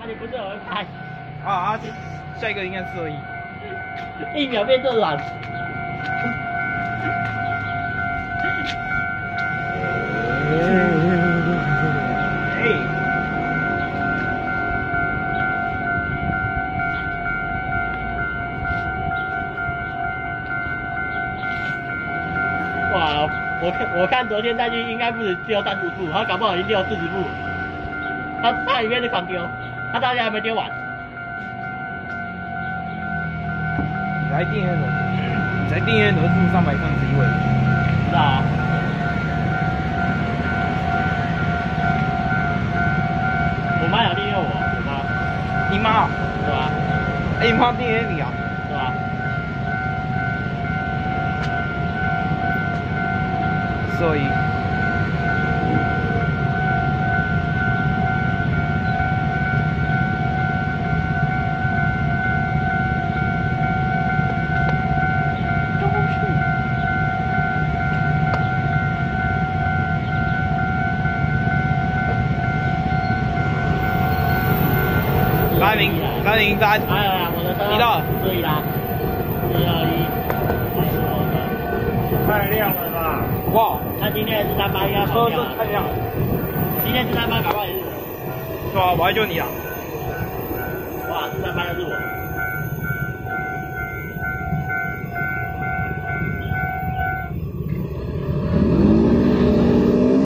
那你不是很会拍？ 啊，下一个应该是而已。 1秒变这软。哇，我看昨天再去应该不止丢30步，他搞不好已经丢40步。他里面是狂丢，他到现在还没丢完。 你在订阅人数300上1位。 知道啊。我妈有订阅我，我妈。 你妈？ 是吧？ 哎，你妈订阅你啊？ 是吧？ 所以。303， 哎，我的车你到了， 可以啦，121， 太亮了吧？ 哇， 那今天是388应该车是太亮了， 今天是388搞不好也是。 是吧？我还救你啊！ 哇，388又是我。